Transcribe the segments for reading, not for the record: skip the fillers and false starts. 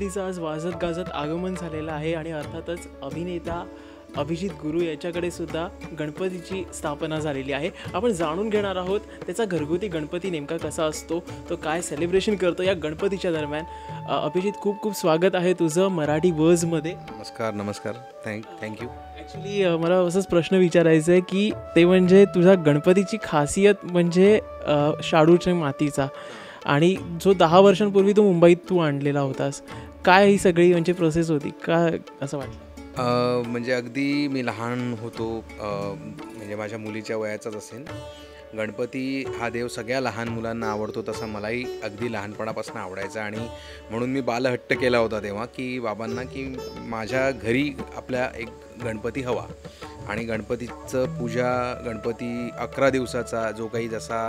गणपतीचं आज वाजत गाजत आगमन झालेलं आहे आणि अर्थातच अभिनेता अभिजित गुरु याच्याकडे सुद्धा गणपतीची स्थापना झालेली आहे. आपण जाणून घेणार आहोत त्याचा घरगुती गणपती नेमका कसा असतो, तो काय सेलिब्रेशन करतो या गणपतीच्या दरम्यान. अभिजित, खूप खूप स्वागत आहे तुझं मराठी बजमध्ये. नमस्कार. थँक्यू. ॲक्च्युली मला असंच प्रश्न विचारायचा आहे की ते म्हणजे तुझ्या गणपतीची खासियत म्हणजे शाडूच्या मातीचा, आणि जो 10 वर्षांपूर्वी तू मुंबईत तू आणलेला होतास, काय ही सगळी म्हणजे प्रोसेस होती, काय असं वाटलं? म्हणजे अगदी मी लहान होतो, म्हणजे माझ्या मुलीच्या वयाचाच असेल. गणपती हा देव सगळ्या लहान मुलांना आवडतो, तसा मलाही अगदी लहानपणापासून आवडायचा. आणि म्हणून मी बालहट्ट केला होता तेव्हा की बाबांना की माझ्या घरी आपल्या एक गणपती हवा. आणि गणपतीचं पूजा, गणपती 11 दिवसाचा जो काही जसा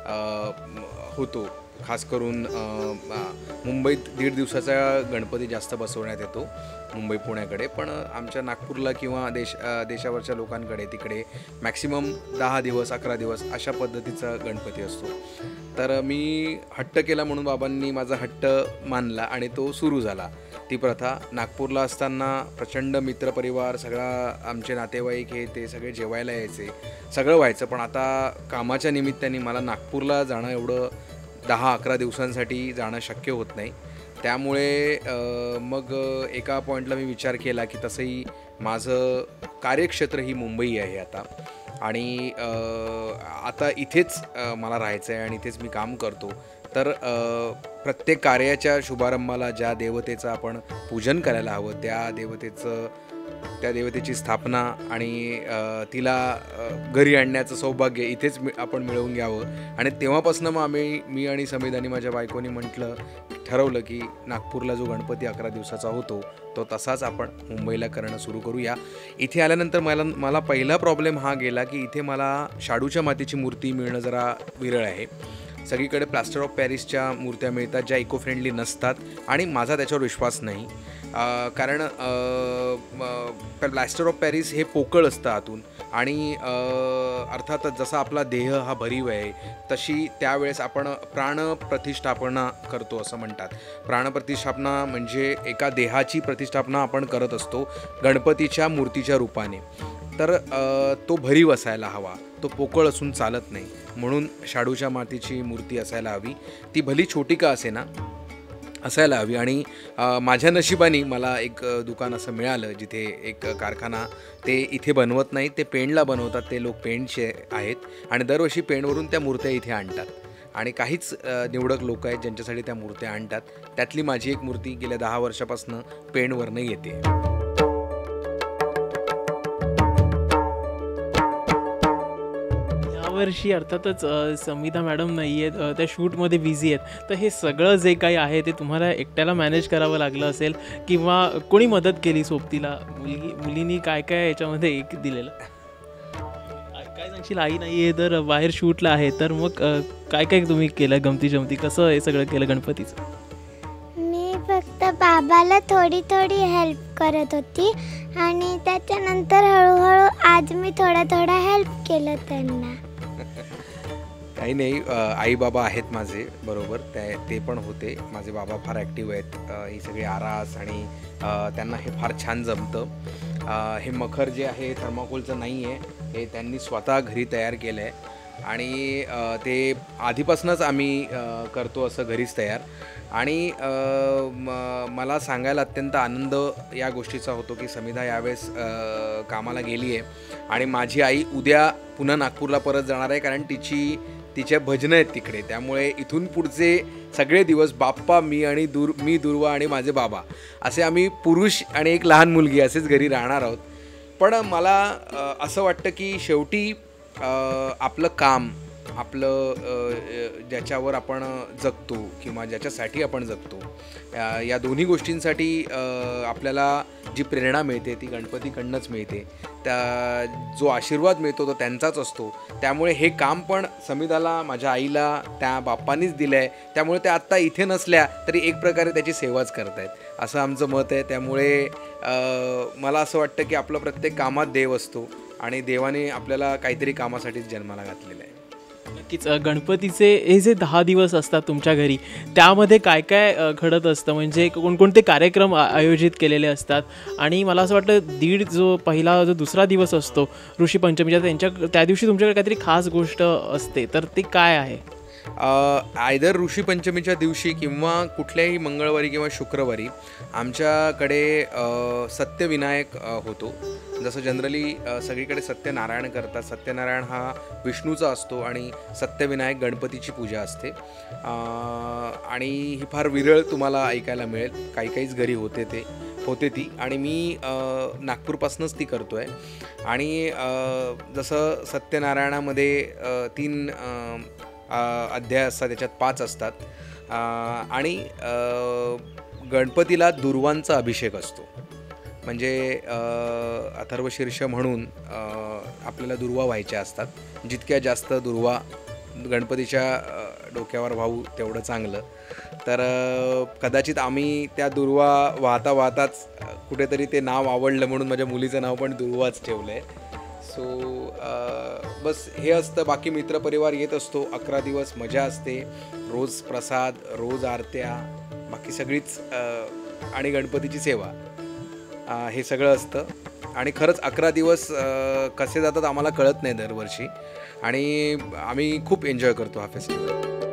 होतो, खास करून मुंबईत 1.5 दिवसाचा गणपती जास्त बसवण्यात येतो मुंबई पुण्याकडे, पण आमच्या नागपूरला किंवा देशावरच्या लोकांकडे तिकडे मॅक्सिमम 10 दिवस 11 दिवस अशा पद्धतीचा गणपती असतो. तर मी हट्ट केला म्हणून बाबांनी माझा हट्ट मानला आणि तो सुरू झाला. ती प्रथा नागपूरला असताना प्रचंड मित्रपरिवार, सगळा आमचे नातेवाईक हे ते सगळे जेवायला यायचे, सगळं व्हायचं. पण आता कामाच्या निमित्ताने मला नागपूरला जाणं, एवढं 10-11 दिवसांसाठी जाणं शक्य होत नाही. त्यामुळे मग एका पॉईंटला मी विचार केला की तसंही माझं कार्यक्षेत्र ही मुंबई आहे आता, आणि आता इथेच मला राहायचं आहे आणि इथेच मी काम करतो. तर प्रत्येक कार्याच्या शुभारंभाला ज्या देवतेचं आपण पूजन करायला हवं, त्या देवतेची स्थापना आणि तिला घरी आणण्याचं सौभाग्य इथेच आपण मिळवून घ्यावं. आणि तेव्हापासून मग मी आणि समीदानी माझ्या बायकोनी ठरवलं की नागपूरला जो गणपती 11 दिवसाचा होतो तो तसाच आपण मुंबईला करणं सुरू करूया. इथे आल्यानंतर मला पहिला प्रॉब्लेम हा गेला की इथे मला शाडूच्या मातीची मूर्ती मिळणं जरा विरळ आहे. सगळीकडे प्लास्टर ऑफ पॅरिसच्या मूर्त्या मिळतात ज्या इको फ्रेंडली नसतात, आणि माझा त्याच्यावर विश्वास नाही. कारण प्लास्टर ऑफ पॅरिस हे पोकळ असतं आतून, आणि अर्थातच जसा आपला देह हा भरीव आहे तशी त्यावेळेस आपण प्राणप्रतिष्ठापना करतो असं म्हणतात. प्राणप्रतिष्ठापना म्हणजे एका देहाची प्रतिष्ठापना आपण करत असतो गणपतीच्या मूर्तीच्या रूपाने. तर तो भरीव असायला हवा, तो पोकळ असून चालत नाही. म्हणून शाडूच्या मातीची मूर्ती असायला हवी, ती भली छोटी का असेना असायला हवी. आणि माझ्या नशिबाने मला एक दुकान असं मिळालं जिथे एक कारखाना, ते इथे बनवत नाही, ते पेणला बनवतात. ते लोक पेणचे आहेत आणि दरवर्षी पेणवरून त्या मूर्त्या इथे आणतात. आणि काहीच निवडक लोक आहेत ज्यांच्यासाठी त्या मूर्त्या आणतात. त्यातली माझी एक मूर्ती गेल्या 10 वर्षापासून पेणवरनं येते. वर्षी अर्थातच समिधा मॅडम नाही आहेत, त्या शूटमध्ये बिझी आहेत. तर हे सगळं जे काही आहे ते तुम्हाला एकट्याला मॅनेज करावं लागलं असेल, किंवा कोणी मदत केली सोबतीला? मुलींनी काय काय याच्यामध्ये एक दिलेलं काय सांगशील? आई नाही आहे तर बाहेर शूटला आहे, तर मग काय काय तुम्ही केलं, गमती जमती कसं हे सगळं केलं गणपतीचं? मी फक्त बाबाला थोडी हेल्प करत होती, आणि त्याच्यानंतर हळूहळू आज मी थोडा हेल्प केलं त्यांना. काही नाही, आई बाबा आहेत माझे बरोबर, ते पण होते. माझे बाबा फार ॲक्टिव्ह आहेत. ही सगळी आरास आणि त्यांना हे फार छान जमतं. हे मखर जे आहे थर्माकोलचं नाही आहे, हे त्यांनी स्वतः घरी तयार केलं आहे, आणि ते आधीपासूनच आम्ही करतो असं घरीच तयार. आणि मला सांगायला अत्यंत आनंद या गोष्टीचा होतो की समिधा यावेळेस कामाला गेली आहे, आणि माझी आई उद्या पुन्हा नागपूरला परत जाणार आहे, कारण तिच्या भजनं आहेत तिकडे. त्यामुळे इथून पुढचे सगळे दिवस बाप्पा, मी दुर्वा आणि माझे बाबा असे आम्ही पुरुष आणि एक लहान मुलगी असेच घरी राहणार आहोत. पण मला असं वाटतं की शेवटी आपलं काम, आपलं ज्याच्यावर आपण जगतो किंवा ज्याच्यासाठी आपण जगतो, या दोन्ही गोष्टींसाठी आपल्याला जी प्रेरणा मिळते ती गणपतीकडनंच मिळते. जो आशीर्वाद मिळतो तो त्यांचाच असतो. त्यामुळे हे काम पण समिधाला, माझ्या आईला त्या बाप्पानीच दिलं आहे. त्यामुळे त्या आत्ता इथे नसल्या तरी एक प्रकारे त्याची सेवाच करत आहेत असं आमचं मत आहे. त्यामुळे मला असं वाटतं की आपलं प्रत्येक कामात देव असतो, आणि देवाने आपल्याला काहीतरी कामासाठीच जन्माला घातलेलं आहे. नक्कीच. गणपतीचे हे जे 10 दिवस असतात तुमच्या घरी, त्यामध्ये काय काय घडत असतं? म्हणजे कोणकोणते कार्यक्रम आयोजित केलेले असतात? आणि मला असं वाटतं जो पहिला जो दुसरा दिवस असतो ऋषीपंचमीचा, त्या दिवशी तुमच्याकडे काहीतरी खास गोष्ट असते, तर ती काय आहे? आयदर ऋषीपंचमीच्या दिवशी किंवा कुठल्याही मंगळवारी किंवा शुक्रवारी आमच्याकडे सत्यविनायक होतो. जसं जनरली सगळीकडे सत्यनारायण करतात. सत्यनारायण हा विष्णूचा असतो आणि सत्यविनायक गणपतीची पूजा असते. आणि ही फार विरळ तुम्हाला ऐकायला मिळेल. काहीच घरी होते ती आणि मी नागपूरपासूनच ती करतो आहे. आणि जसं सत्यनारायणामध्ये 3 अध्याय असतात, त्याच्यात 5 असतात. आणि गणपतीला दुर्वांचा अभिषेक असतो. म्हणजे अथर्वशीर्ष म्हणून आपल्याला दुर्वा व्हायच्या असतात. जितक्या जास्त दुर्वा गणपतीच्या डोक्यावर वाहू तेवढं चांगलं. तर कदाचित आम्ही त्या दुर्वा वाहताच कुठेतरी ते नाव आवडलं म्हणून माझ्या मुलीचं नाव पण दुर्वाच ठेवलं आहे. सो बस हे असतं. बाकी मित्रपरिवार येत असतो. 11 दिवस मजा असते. रोज प्रसाद, रोज आरत्या, बाकी सगळीच आणि गणपतीची सेवा, हे सगळं असतं. आणि खरंच 11 दिवस कसे जातात आम्हाला कळत नाही दरवर्षी. आणि आम्ही खूप एन्जॉय करतो हा फेस्टिवल.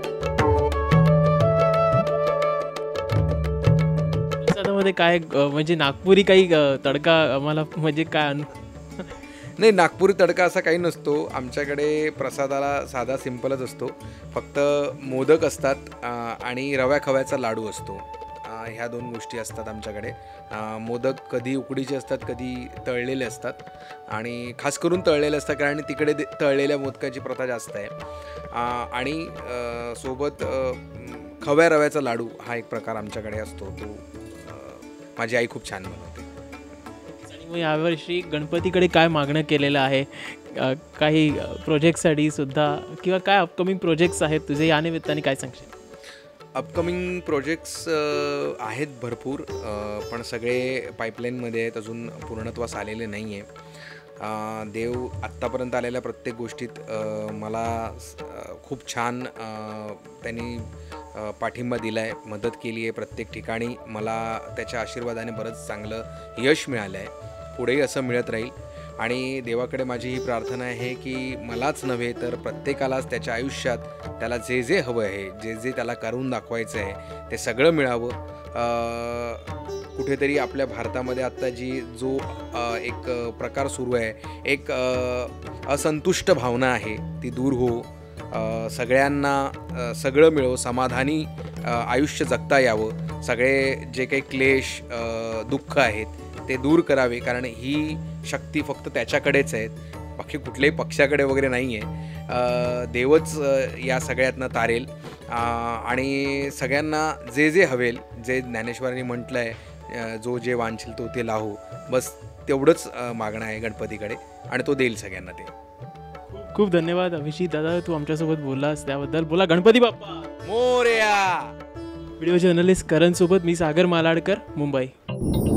प्रसादामध्ये काय म्हणजे नागपुरी काही तडका आम्हाला म्हणजे काय नाही, नागपुरी तडका असा काही नसतो. आमच्याकडे प्रसादाला साधा सिंपलच असतो. फक्त मोदक असतात आणि रव्या खव्याचा लाडू असतो. ह्या 2 गोष्टी असतात आमच्याकडे. मोदक कधी उकडीचे असतात, कधी तळलेले असतात. आणि खास करून तळलेले असतात कारण तिकडे तळलेल्या मोदकाची प्रथा जास्त आहे. आणि सोबत खव्या रव्याचा लाडू हा एक प्रकार आमच्याकडे असतो. तो माझी आई खूप छान बनवते. मग यावर्षी गणपतीकडे काय मागणं केलेलं आहे? काही प्रोजेक्टसाठी सुद्धा, किंवा काय अपकमिंग प्रोजेक्ट्स आहेत तुझे, या निमित्ताने काय सांगशील? अपकमिंग प्रोजेक्ट्स आहेत भरपूर, पण सगळे पाईपलाईनमध्ये आहेत. अजून पूर्णत्वास आलेले नाही आहे. देव आत्तापर्यंत आलेल्या प्रत्येक गोष्टीत मला खूप छान त्यांनी पाठिंबा दिला आहे, मदत केली आहे. प्रत्येक ठिकाणी मला त्याच्या आशीर्वादाने बरंच चांगलं यश मिळालं आहे. पुढेही असं मिळत राहील. आणि देवाकडे माझी ही प्रार्थना आहे की मलाच नव्हे तर प्रत्येकालाच त्याच्या आयुष्यात त्याला जे हवं आहे, जे त्याला करून दाखवायचं आहे, ते सगळं मिळावं. कुठेतरी आपल्या भारतामध्ये आत्ता जो एक प्रकार सुरू आहे, एक असंतुष्ट भावना आहे, ती दूर हो. सगळ्यांना सगळं मिळो, समाधानी आयुष्य जगता यावं. सगळे जे काही क्लेश, दुःख आहेत ते दूर करावे, कारण ही शक्ती फक्त त्याच्याकडेच आहेत, बाकी कुठल्याही पक्षाकडे वगैरे नाही आहे. देवच या सगळ्यातनं तारेल. आणि सगळ्यांना जे हवेल, जे ज्ञानेश्वरांनी म्हटलं आहे, जे वांछील तो ते लाहो, बस तेवढंच मागणं आहे गणपतीकडे आणि तो देईल सगळ्यांना ते. खूप धन्यवाद अभिजित दादा, तू आमच्यासोबत बोललास त्याबद्दल. बोला गणपती बाप्पा मोरया. व्हिडिओ जर्नलिस्ट करण सोबत मी सागर मालाडकर, मुंबई.